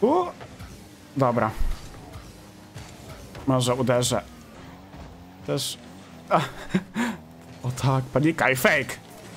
Dobra. Może uderzę. Też... O tak, panika i fake.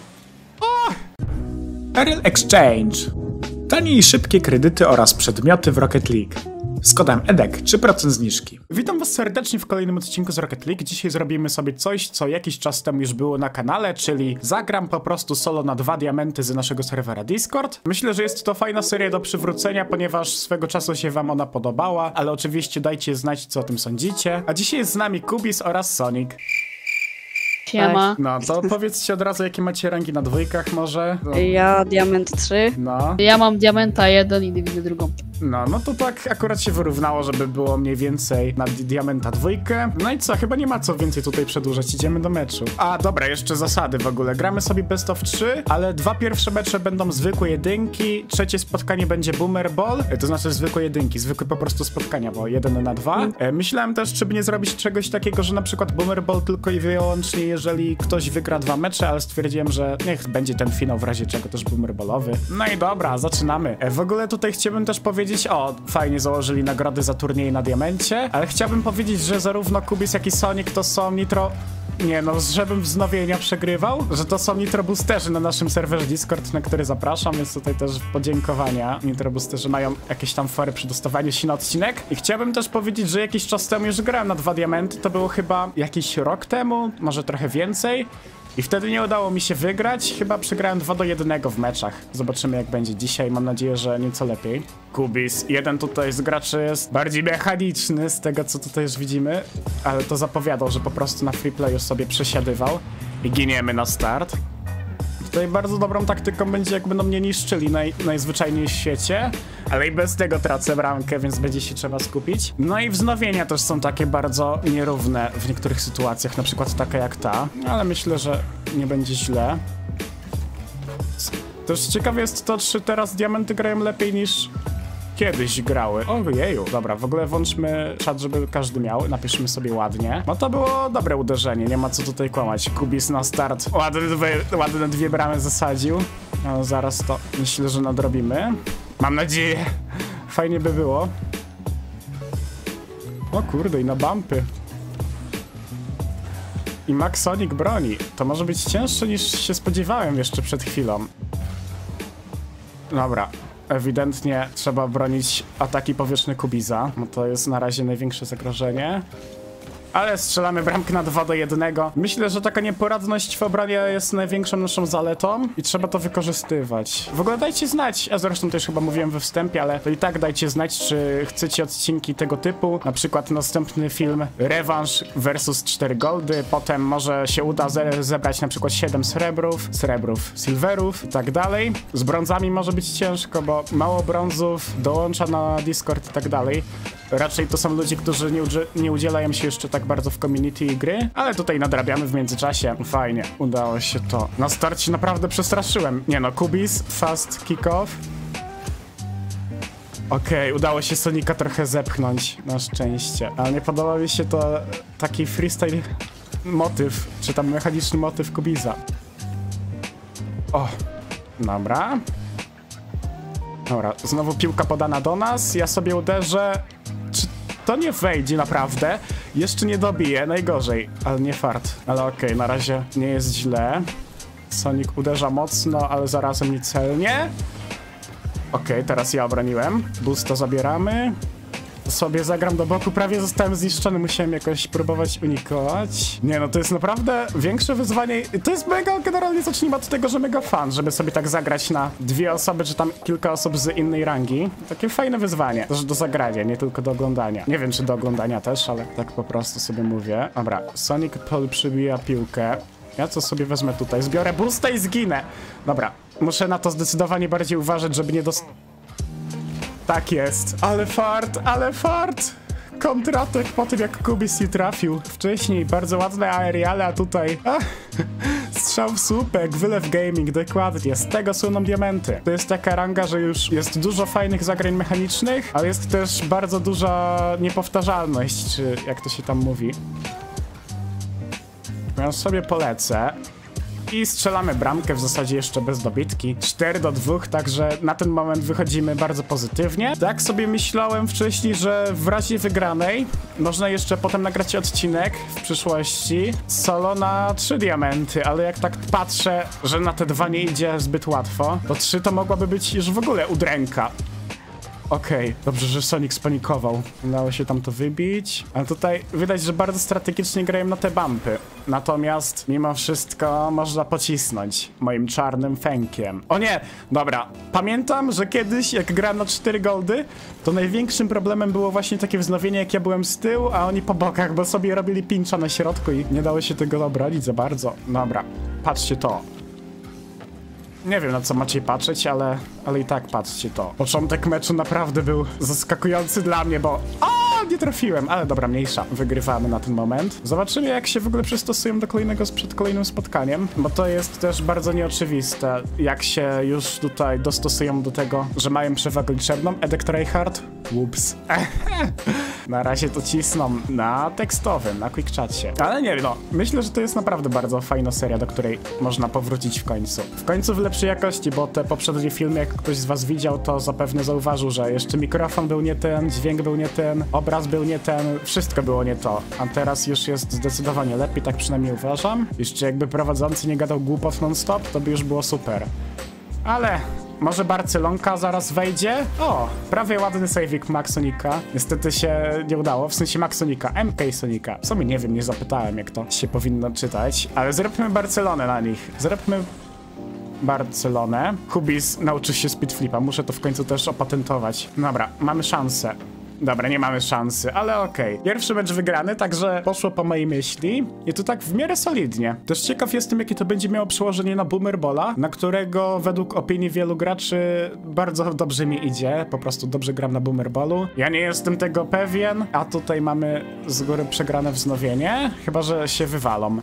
Ariel Exchange. Tanie i szybkie kredyty oraz przedmioty w Rocket League. Z kodem EDEK 3% zniżki. Witam was serdecznie w kolejnym odcinku z Rocket League. Dzisiaj zrobimy sobie coś, co jakiś czas temu już było na kanale, czyli zagram po prostu solo na 2 diamenty z naszego serwera Discord. Myślę, że jest to fajna seria do przywrócenia, ponieważ swego czasu się wam ona podobała, ale oczywiście dajcie znać, co o tym sądzicie. A dzisiaj jest z nami Kubis oraz Sonic. Siema. No to powiedzcie od razu, jakie macie rangi na dwójkach może? No. Ja diament 3. No. Ja mam diamenta 1 i dywizję drugą. No to tak akurat się wyrównało, żeby było mniej więcej na diamenta 2. No i co, chyba nie ma co więcej tutaj przedłużać, idziemy do meczu. A dobra, jeszcze zasady w ogóle. Gramy sobie best of 3, ale 2 pierwsze mecze będą zwykłe jedynki, trzecie spotkanie będzie boomer ball, to znaczy zwykłe jedynki, zwykłe po prostu spotkania, bo 1 na 2. Myślałem też, czy by nie zrobić czegoś takiego, że na przykład boomer ball tylko i wyłącznie, jeżeli ktoś wygra 2 mecze, ale stwierdziłem, że niech będzie ten finał w razie czego też boomer ballowy. No i dobra, zaczynamy. W ogóle tutaj chciałbym też powiedzieć, fajnie założyli nagrody za turnieje na diamencie, ale chciałbym powiedzieć, że zarówno Kubis, jak i Sonic to są nitro... Nie no, żebym wznowienia przegrywał, że to są nitro boosterzy na naszym serwerze Discord, na który zapraszam, więc tutaj też podziękowania. Nitro boosterzy mają jakieś tam fory przy dostawaniu się na odcinek. I chciałbym też powiedzieć, że jakiś czas temu już grałem na 2 diamenty, to było chyba jakiś rok temu, może trochę więcej. I wtedy nie udało mi się wygrać, chyba przegrałem 2-1 w meczach. Zobaczymy jak będzie dzisiaj, mam nadzieję, że nieco lepiej. Kubis, jeden tutaj z graczy jest bardziej mechaniczny z tego co tutaj już widzimy, ale to zapowiadał, że po prostu na freeplayu sobie przesiadywał i giniemy na start. Tutaj bardzo dobrą taktyką będzie, jak będą mnie niszczyli najzwyczajniej w świecie, ale i bez tego tracę bramkę, więc będzie się trzeba skupić. No i wznowienia też są takie bardzo nierówne w niektórych sytuacjach, na przykład taka jak ta, ale myślę, że nie będzie źle. Też ciekawe jest to, czy teraz diamenty grają lepiej niż kiedyś grały. Ojeju. Dobra, w ogóle włączmy czat, żeby każdy miał. Napiszmy sobie ładnie. No to było dobre uderzenie, nie ma co tutaj kłamać. Kubis na start ładne 2 bramy zasadził. No zaraz to myślę, że nadrobimy. Mam nadzieję. Fajnie by było. O kurde, i na bumpy. I Max Sonic broni. To może być cięższe niż się spodziewałem jeszcze przed chwilą. Dobra. Ewidentnie trzeba bronić ataki powietrzne Kubisa, bo to jest na razie największe zagrożenie. Ale strzelamy bramkę na 2-1. Myślę, że taka nieporadność w obronie jest największą naszą zaletą i trzeba to wykorzystywać. W ogóle dajcie znać, ja zresztą też chyba mówiłem we wstępie, ale to i tak dajcie znać, czy chcecie odcinki tego typu. Na przykład następny film Rewanż versus 4 goldy, potem może się uda zebrać na przykład 7 srebrów, silverów i tak dalej. Z brązami może być ciężko, bo mało brązów dołącza na Discord i tak dalej. Raczej to są ludzie, którzy nie udzielają się jeszcze tak bardzo w community gry, ale tutaj nadrabiamy w międzyczasie. Fajnie, udało się to. Na starcie naprawdę przestraszyłem. Nie no, Kubis, fast kick-off. Okej, udało się Sonika trochę zepchnąć, na szczęście. Ale nie podoba mi się to taki freestyle motyw, czy tam mechaniczny motyw Kubisa. O, dobra. Dobra, znowu piłka podana do nas, ja sobie uderzę. Czy to nie wejdzie naprawdę? Jeszcze nie dobiję, najgorzej, ale nie fart. Ale okej, na razie nie jest źle. Sonic uderza mocno, ale zarazem niecelnie. Okej, teraz ja obroniłem. Boosta zabieramy. Sobie zagram do boku, prawie zostałem zniszczony, musiałem jakoś próbować unikować. Nie no, to jest naprawdę większe wyzwanie. To jest mega, generalnie zacznijmy od tego, że mega fan, żeby sobie tak zagrać na 2 osoby, czy tam kilka osób z innej rangi. Takie fajne wyzwanie, też do zagrania, nie tylko do oglądania. Nie wiem, czy do oglądania też, ale tak po prostu sobie mówię. Dobra, Sonic Pol przybija piłkę. Ja co sobie wezmę tutaj? Zbiorę boosta i zginę. Dobra, muszę na to zdecydowanie bardziej uważać, żeby nie Tak jest. Ale fart! Kontratak po tym, jak Kubis nie trafił. Wcześniej bardzo ładne aeriale, a tutaj... Strzał w słupek, wylew gaming, dokładnie. Z tego słyną diamenty. To jest taka ranga, że już jest dużo fajnych zagrań mechanicznych, ale jest też bardzo duża niepowtarzalność, czy jak to się tam mówi. Ja sobie polecę. I strzelamy bramkę w zasadzie jeszcze bez dobitki. 4-2, także na ten moment wychodzimy bardzo pozytywnie. Tak sobie myślałem wcześniej, że w razie wygranej można jeszcze potem nagrać odcinek w przyszłości solo na 3 diamenty, ale jak tak patrzę, że na te 2 nie idzie zbyt łatwo, to 3 to mogłaby być już w ogóle udręka. Okej, dobrze, że Sonic spanikował. Udało się tam to wybić. Ale tutaj widać, że bardzo strategicznie grają na te bumpy. Natomiast mimo wszystko można pocisnąć moim czarnym fękiem. O nie! Dobra. Pamiętam, że kiedyś jak grałem na 4 goldy, to największym problemem było właśnie takie wznowienie, jak ja byłem z tyłu, a oni po bokach, bo sobie robili pincha na środku i nie dało się tego obronić za bardzo. Dobra, patrzcie to. Nie wiem, na co macie patrzeć, ale i tak patrzcie to. Początek meczu naprawdę był zaskakujący dla mnie, bo... nie trafiłem, ale dobra, mniejsza. Wygrywamy na ten moment. Zobaczymy, jak się w ogóle przystosują do kolejnego przed kolejnym spotkaniem, bo to jest też bardzo nieoczywiste, jak się już tutaj dostosują do tego, że mają przewagę liczebną. Edek Tryhard. Ups. Na razie to cisną na tekstowym, na quickchacie. Ale nie wiem, no, myślę, że to jest naprawdę bardzo fajna seria, do której można powrócić w końcu. W końcu w lepszej jakości, bo te poprzednie filmy, jak ktoś z was widział, to zapewne zauważył, że jeszcze mikrofon był nie ten, dźwięk był nie ten, obraz był nie ten, wszystko było nie to. A teraz już jest zdecydowanie lepiej, tak przynajmniej uważam. Jeszcze jakby prowadzący nie gadał głupot non-stop, to by już było super. Ale... może Barcelonka zaraz wejdzie? O, prawie ładny saveik Maxonika. Niestety się nie udało, w sensie Maxonika, MK Sonika. W sumie nie wiem, nie zapytałem, jak to się powinno czytać. Ale zróbmy Barcelonę na nich. Zróbmy Barcelonę. Kubis nauczy się speedflipa, muszę to w końcu też opatentować. Dobra, mamy szansę. Dobra, nie mamy szansy, ale okej. Pierwszy mecz wygrany, także poszło po mojej myśli. I to tak w miarę solidnie. Też ciekaw jestem, jakie to będzie miało przełożenie na Boomer Balla, na którego według opinii wielu graczy bardzo dobrze mi idzie. Po prostu dobrze gram na Boomer Ballu. Ja nie jestem tego pewien, a tutaj mamy z góry przegrane wznowienie. Chyba że się wywalą.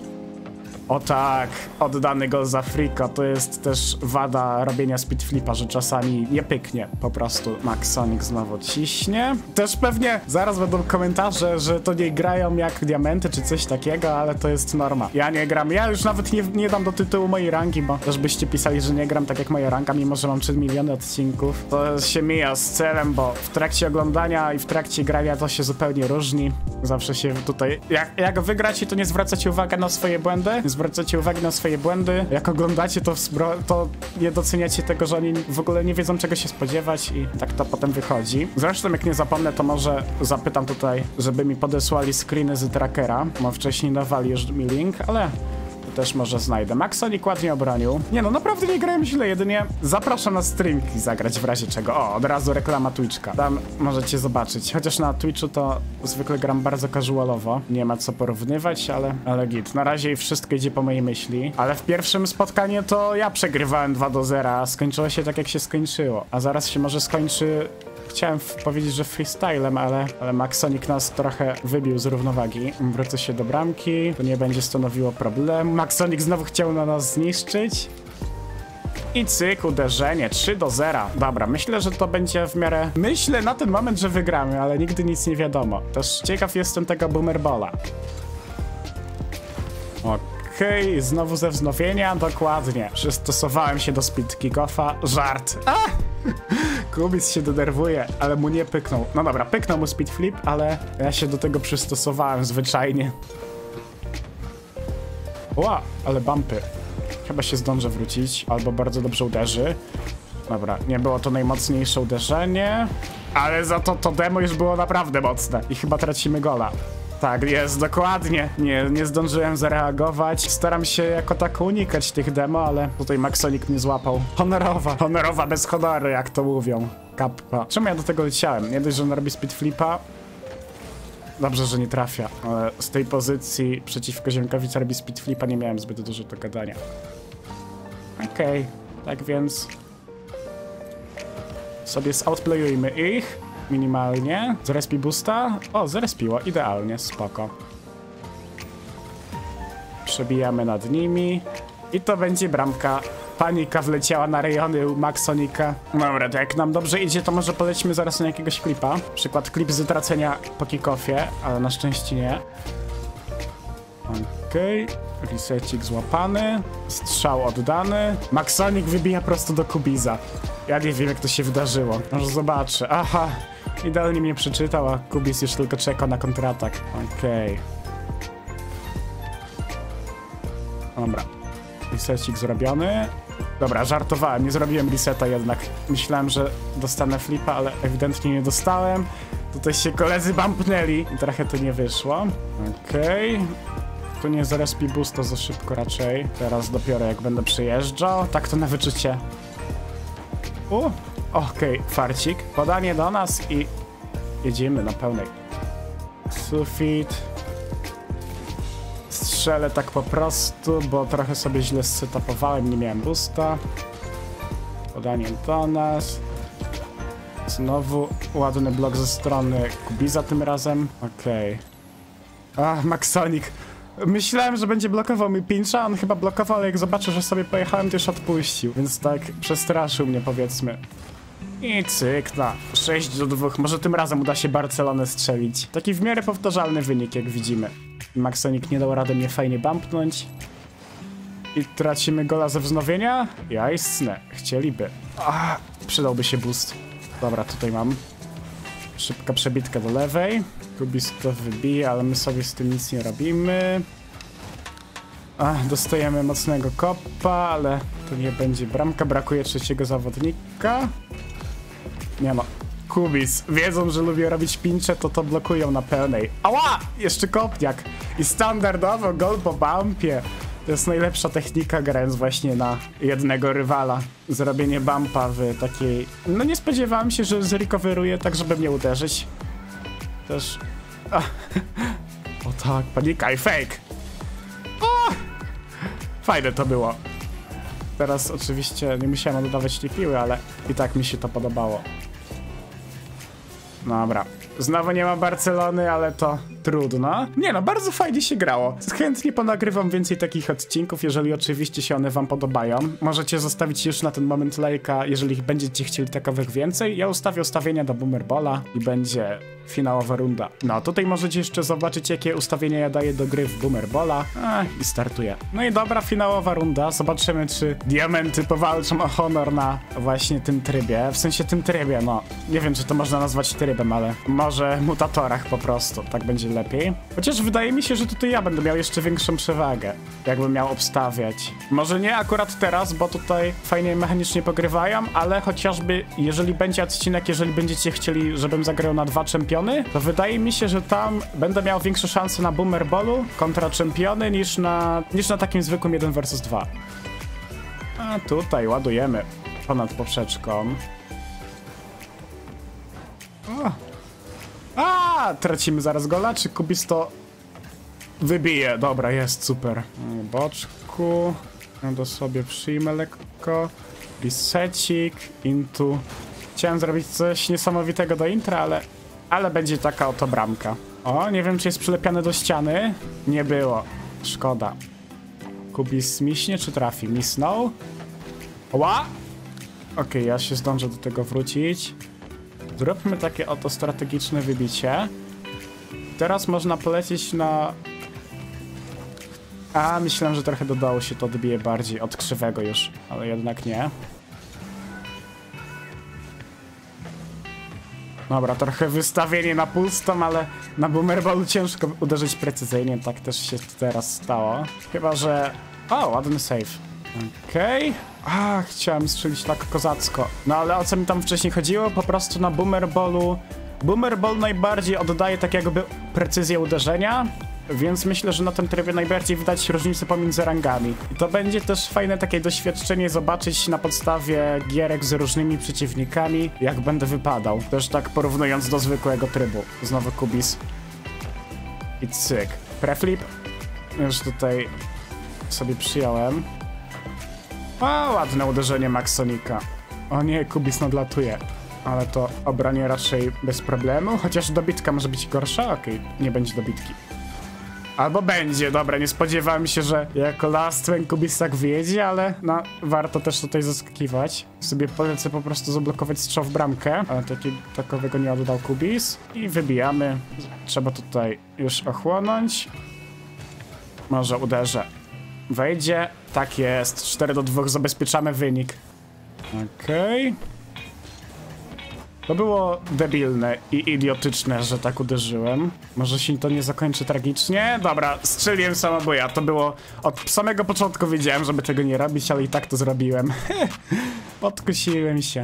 O tak, oddany gol za Friko, to jest też wada robienia speedflipa, że czasami nie pyknie po prostu. Max Sonic znowu ciśnie. Też pewnie zaraz będą komentarze, że to nie grają jak diamenty czy coś takiego, ale to jest norma. Ja nie gram, ja już nawet nie dam do tytułu mojej rangi, bo też byście pisali, że nie gram tak jak moja ranka, mimo że mam 3 miliony odcinków. To się mija z celem, bo w trakcie oglądania i w trakcie grania to się zupełnie różni. Zawsze się tutaj, jak wygracie, to nie zwracacie uwagi na swoje błędy, zwracacie uwagi na swoje błędy. Jak oglądacie, to nie doceniacie tego, że oni w ogóle nie wiedzą, czego się spodziewać i tak to potem wychodzi. Zresztą, jak nie zapomnę, to może zapytam tutaj, żeby mi podesłali screeny z trackera, bo wcześniej dawali już mi link, ale to też może znajdę. Maxonik ładnie obronił. Nie no, naprawdę nie grałem źle, jedynie zapraszam na streamki zagrać w razie czego. O, od razu reklama Twitchka. Tam możecie zobaczyć. Chociaż na Twitchu to zwykle gram bardzo casualowo. Nie ma co porównywać, ale git. Na razie wszystko idzie po mojej myśli. Ale w pierwszym spotkaniu to ja przegrywałem 2-0, a skończyło się tak, jak się skończyło. A zaraz się może skończy... Chciałem powiedzieć, że freestylem, ale Maxonik nas trochę wybił z równowagi. Wrócę się do bramki, to nie będzie stanowiło problemu. Maxonik znowu chciał na nas zniszczyć. I cyk, uderzenie, 3-0. Dobra, myślę, że to będzie w miarę... Myślę na ten moment, że wygramy, ale nigdy nic nie wiadomo. Też ciekaw jestem tego Boomer Balla. Okej, znowu ze wznowienia, dokładnie. Przystosowałem się do speed kickoffa. Żart. Kubis się denerwuje, ale mu nie pyknął. No dobra, pyknął mu speed flip, ale ja się do tego przystosowałem zwyczajnie. Ła, ale bumpy. Chyba się zdążę wrócić, albo bardzo dobrze uderzy. Dobra, nie było to najmocniejsze uderzenie, ale za to demo już było naprawdę mocne i chyba tracimy gola. Tak, jest, dokładnie. Nie zdążyłem zareagować. Staram się jako tak unikać tych demo, ale tutaj Maxonik mnie złapał. Honorowa bez honoru, jak to mówią. Kappa. Czemu ja do tego leciałem? Nie dość, że on robi speed flipa. Dobrze, że nie trafia, ale z tej pozycji przeciwko ziomkowi, co robi speed flipa, nie miałem zbyt dużo do gadania. Okej, tak więc... sobie zoutplayujmy ich. Minimalnie. Zrespi boosta? O, zrespiło. Idealnie. Spoko. Przebijamy nad nimi. I to będzie bramka. Panika wleciała na rejony u Maxonika. Dobra, to jak nam dobrze idzie, to może polećmy zaraz na jakiegoś klipa. Przykład klip z tracenia po kickoffie, ale na szczęście nie. Okej. Resetik złapany. Strzał oddany. Maxonik wybija prosto do Kubiza. Ja nie wiem, jak to się wydarzyło. Może zobaczę. Aha. Idealnie mnie przeczytał, a Kubiz już tylko czeka na kontratak. Okej. Dobra. Resetik zrobiony. Dobra, żartowałem. Nie zrobiłem reseta jednak. Myślałem, że dostanę flipa, ale ewidentnie nie dostałem. Tutaj się koledzy bumpnęli i trochę to nie wyszło. Okej. Tu nie zarespi boost, to za szybko raczej. Teraz dopiero jak będę przyjeżdżał. Tak to na wyczucie. Okej, farcik. Podanie do nas i jedziemy na pełnej. Sufit. Strzelę tak po prostu, bo trochę sobie źle setupowałem, nie miałem boosta. Podanie do nas. Znowu ładny blok ze strony Kubiza tym razem. Okej. Maxonik. Myślałem, że będzie blokował mi pincha, on chyba blokował, ale jak zobaczył, że sobie pojechałem, to już odpuścił. Więc tak przestraszył mnie, powiedzmy. I cyk, no. 6-2. Może tym razem uda się Barcelonę strzelić. Taki w miarę powtarzalny wynik, jak widzimy. Maxonik nie dał rady mnie fajnie bumpnąć. I tracimy gola ze wznowienia? Jasne, chcieliby. Przydałby się boost. Dobra, tutaj mam. Szybka przebitka do lewej. Kubiz to wybije, ale my sobie z tym nic nie robimy. Dostajemy mocnego kopa, ale to nie będzie bramka. Brakuje trzeciego zawodnika. Nie no. Kubiz, wiedzą, że lubię robić pincze, to blokują na pełnej. Ała! Jeszcze kopniak. I standardowo gol po bumpie. To jest najlepsza technika, grając właśnie na jednego rywala. Zrobienie bumpa w takiej... No nie spodziewałem się, że zrecoveruje tak, żeby mnie uderzyć. Też... O tak, panika i fake. Fajne to było. Teraz oczywiście nie musiałem dodawać tej piły, ale i tak mi się to podobało. Dobra. Znowu nie ma Barcelony, ale to trudno. Nie no, bardzo fajnie się grało. Chętnie ponagrywam więcej takich odcinków, jeżeli oczywiście się one wam podobają. Możecie zostawić już na ten moment lajka, jeżeli będziecie chcieli takowych więcej. Ja ustawię ustawienia do Boomer Balla i będzie finałowa runda. No, tutaj możecie jeszcze zobaczyć, jakie ustawienia ja daję do gry w Boomer Balla. I startuję. No i dobra, finałowa runda. Zobaczymy, czy diamenty powalczą o honor na właśnie tym trybie. W sensie tym trybie, no. Nie wiem, czy to można nazwać trybem, ale może mutatorach po prostu. Tak będzie lepiej. Chociaż wydaje mi się, że tutaj ja będę miał jeszcze większą przewagę, jakbym miał obstawiać. Może nie akurat teraz, bo tutaj fajnie mechanicznie pogrywają, ale chociażby jeżeli będzie odcinek, jeżeli będziecie chcieli, żebym zagrał na 2 czempiony, to wydaje mi się, że tam będę miał większe szanse na Boomer Ballu kontra czempiony niż na takim zwykłym 1 vs 2. A tutaj ładujemy ponad poprzeczką. Tracimy zaraz gola, czy Kubiz to wybije? Dobra, jest, super. Boczku. Ja to sobie przyjmę lekko. Resecik. Intu. Chciałem zrobić coś niesamowitego do intra, ale będzie taka oto bramka. O, nie wiem, czy jest przylepiane do ściany. Nie było. Szkoda. Kubiz miśnie, czy trafi? Misnął. Ła! Okej, ja się zdążę do tego wrócić. Zróbmy takie oto strategiczne wybicie. Teraz można polecieć na... myślałem, że trochę do dołu się to odbije bardziej od krzywego już, ale jednak nie. Dobra, trochę wystawienie na pustą, ale na Boomer Ballu ciężko uderzyć precyzyjnie, tak też się teraz stało. Chyba, że... O, ładny save. Okej. Chciałem strzelić tak kozacko. No ale o co mi tam wcześniej chodziło? Po prostu na Boomer Ballu... Boomer Ball najbardziej oddaje tak jakby precyzję uderzenia, więc myślę, że na tym trybie najbardziej widać różnicę pomiędzy rangami. I to będzie też fajne takie doświadczenie zobaczyć na podstawie gierek z różnymi przeciwnikami, jak będę wypadał. Też tak porównując do zwykłego trybu. Znowu Kubiz. I cyk. Preflip. Już tutaj sobie przyjąłem. Ładne uderzenie Maxonika. O nie, Kubiz nadlatuje. Ale to obranie raczej bez problemu, chociaż dobitka może być gorsza. Okej, nie będzie dobitki. Albo będzie, dobra, nie spodziewałem się, że jako last one Kubiz tak wyjedzie, ale no, warto też tutaj zaskakiwać. Sobie polecę po prostu zablokować strzał w bramkę, ale takowego nie oddał Kubiz. I wybijamy. Trzeba tutaj już ochłonąć. Może uderzę. wejdzie. Tak jest, 4-2, zabezpieczamy wynik. Okej. To było debilne i idiotyczne, że tak uderzyłem. Może się to nie zakończy tragicznie? Dobra, strzeliłem samobuja. To było... Od samego początku wiedziałem, żeby tego nie robić, ale i tak to zrobiłem. Podkusiłem się.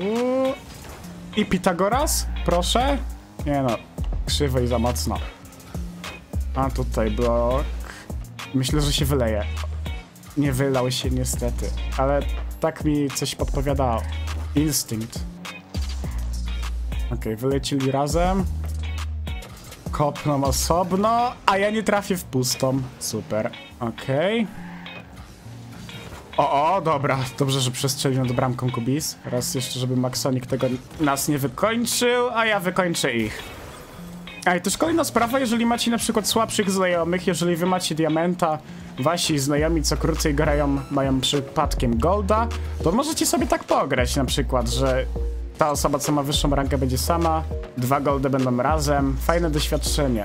I Pitagoras? Proszę? Nie no, krzywo i za mocno. A tutaj blok. Myślę, że się wyleje. Nie wylał się niestety, ale tak mi coś podpowiadało. Instynkt. Okej, wylecili razem. Kopną osobno, a ja nie trafię w pustą. Super, okej. O, dobra, dobrze, że przestrzelił nad bramką Kubis. Raz jeszcze, żeby Maxonik tego nas nie wykończył, a ja wykończę ich. A i też kolejna sprawa, jeżeli macie na przykład słabszych znajomych, jeżeli wy macie diamenta, wasi znajomi co krócej grają, mają przypadkiem golda, to możecie sobie tak pograć na przykład, że ta osoba, co ma wyższą rankę, będzie sama, 2 goldy będą razem, fajne doświadczenie.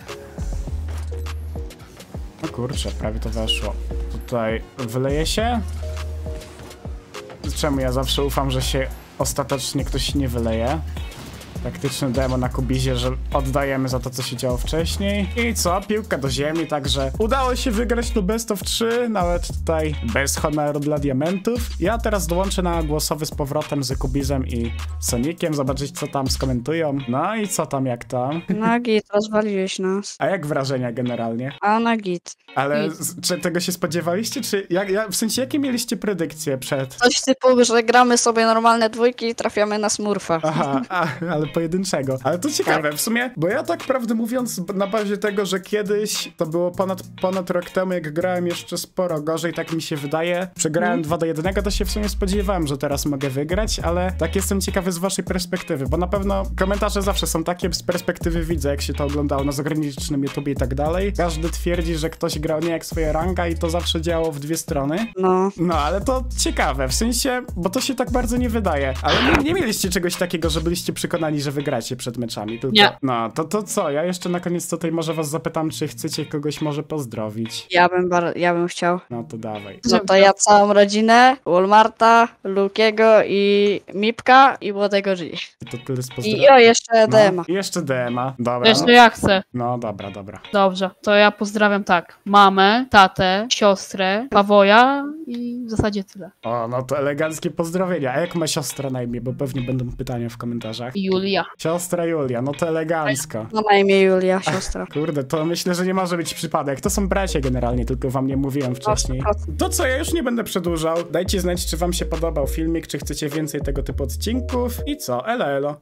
O kurczę, prawie to weszło. Tutaj wyleje się. Czemu ja zawsze ufam, że się ostatecznie ktoś nie wyleje? Taktyczny demo na Kubizie, że oddajemy za to, co się działo wcześniej. I co? Piłka do ziemi, także udało się wygrać tu best of 3, nawet tutaj bez honoru dla diamentów. Ja teraz dołączę na głosowy z powrotem z Kubizem i Sonikiem, zobaczyć co tam skomentują. No i co tam, jak tam? Na git, rozwaliłeś nas. A jak wrażenia generalnie? A na git. Ale czy tego się spodziewaliście, czy w sensie jakie mieliście predykcje przed? Coś typu, że gramy sobie normalne dwójki i trafiamy na smurfa. Aha, ale pojedynczego. Ale to ciekawe w sumie, bo ja tak prawdę mówiąc na bazie tego, że kiedyś, to było ponad rok temu, jak grałem jeszcze sporo gorzej, tak mi się wydaje, przegrałem 2-1, to się w sumie spodziewałem, że teraz mogę wygrać, ale tak jestem ciekawy z waszej perspektywy, bo na pewno komentarze zawsze są takie z perspektywy widza, jak się to oglądało na zagranicznym YouTube i tak dalej. Każdy twierdzi, że ktoś grał nie jak swoja ranga i to zawsze działało w dwie strony. No, ale to ciekawe, w sensie, bo to się tak bardzo nie wydaje, ale nie mieliście czegoś takiego, że byliście przekonani, że wygracie przed meczami, tylko... Nie. No, to co? Ja jeszcze na koniec tutaj może was zapytam, czy chcecie kogoś może pozdrowić? Ja bym chciał. No to dawaj. No to ja całą rodzinę, Walmarta, Lukiego i Mipka i Młodego G. To tyle z I pozdrowień. jeszcze DM-a. I jeszcze DM-a. Dobra. Jeszcze ja chcę. No dobra. Dobrze, to ja pozdrawiam tak. Mamę, tatę, siostrę, Pawoja i w zasadzie tyle. O, no to eleganckie pozdrowienia. A jak ma siostra na imię? Bo pewnie będą pytania w komentarzach. Julia. Siostra Julia, no to elegancko. Ma na imię Julia, siostra. Kurde, to myślę, że nie może być przypadek. To są bracia generalnie, tylko wam nie mówiłem wcześniej. To co, ja już nie będę przedłużał. Dajcie znać, czy wam się podobał filmik, czy chcecie więcej tego typu odcinków. I co, elo.